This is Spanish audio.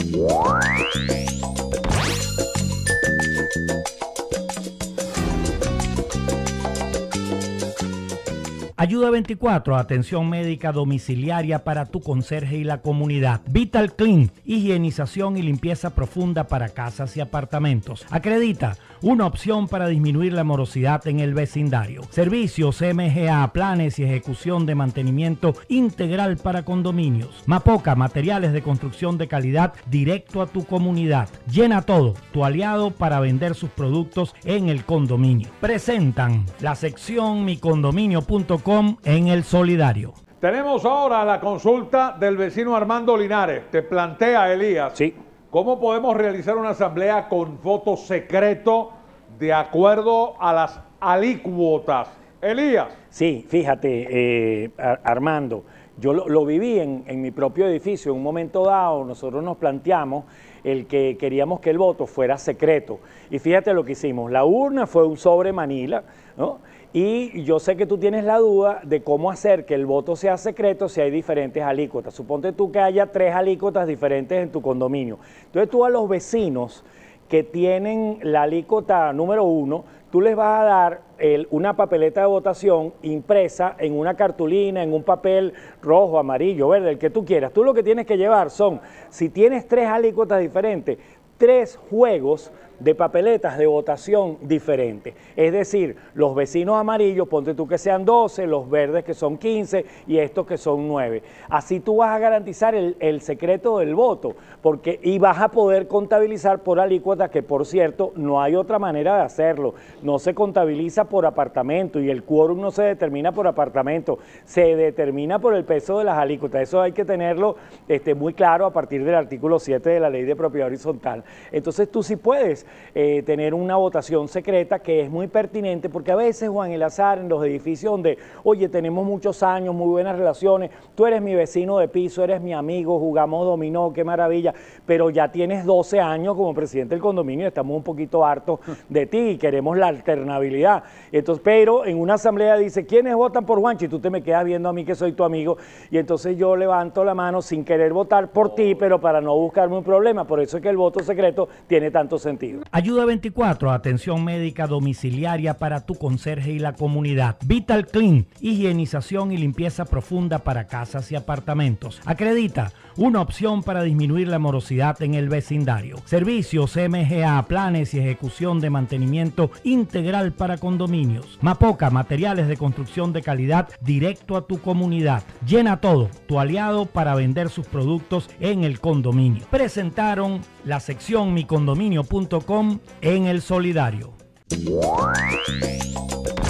Ayuda 24, atención médica domiciliaria para tu conserje y la comunidad. Vital Clean, higienización y limpieza profunda para casas y apartamentos. Acredita, una opción para disminuir la morosidad en el vecindario. Servicios MGA, planes y ejecución de mantenimiento integral para condominios. Mapoca, materiales de construcción de calidad directo a tu comunidad. Llena Todo, tu aliado para vender sus productos en el condominio. Presentan la sección micondominio.com en El Solidario. Tenemos ahora la consulta del vecino Armando Linares. Te plantea, Elías, sí, ¿cómo podemos realizar una asamblea con voto secreto de acuerdo a las alícuotas? Elías. Sí, fíjate, Armando, yo lo viví en mi propio edificio. En un momento dado nosotros nos planteamos el que queríamos que el voto fuera secreto. Y fíjate lo que hicimos. La urna fue un sobre Manila, ¿no? Y yo sé que tú tienes la duda de cómo hacer que el voto sea secreto si hay diferentes alícuotas. Suponte tú que haya 3 alícuotas diferentes en tu condominio. Entonces tú a los vecinos que tienen la alícuota número 1, tú les vas a dar una papeleta de votación impresa en una cartulina, en un papel rojo, amarillo, verde, el que tú quieras. Tú lo que tienes que llevar son, si tienes 3 alícuotas diferentes, 3 juegos de papeletas de votación diferentes. Es decir, los vecinos amarillos, ponte tú que sean 12, los verdes que son 15 y estos que son 9. Así tú vas a garantizar el secreto del voto, y vas a poder contabilizar por alícuotas, que por cierto, no hay otra manera de hacerlo. No se contabiliza por apartamento y el quórum no se determina por apartamento, se determina por el peso de las alícuotas. Eso hay que tenerlo muy claro a partir del artículo 7 de la Ley de Propiedad Horizontal. Entonces tú sí puedes tener una votación secreta, que es muy pertinente, porque a veces, Juan Elazar, en los edificios donde, oye, tenemos muchos años, muy buenas relaciones, tú eres mi vecino de piso, eres mi amigo, jugamos dominó, qué maravilla, pero ya tienes 12 años como presidente del condominio y estamos un poquito hartos de ti y queremos la alternabilidad. Entonces, pero en una asamblea dice, ¿quiénes votan por Juancho? Y tú te me quedas viendo a mí que soy tu amigo, y entonces yo levanto la mano sin querer votar por ti, pero para no buscarme un problema. Por eso es que el voto secreto tiene tanto sentido. Ayuda 24, atención médica domiciliaria para tu conserje y la comunidad. Vital Clean, higienización y limpieza profunda para casas y apartamentos. Acredita, una opción para disminuir la morosidad en el vecindario. Servicios MGA, planes y ejecución de mantenimiento integral para condominios. Mapoca, materiales de construcción de calidad directo a tu comunidad. Llena Todo, tu aliado para vender sus productos en el condominio. Presentaron la sección micondominio.com en El Solidario.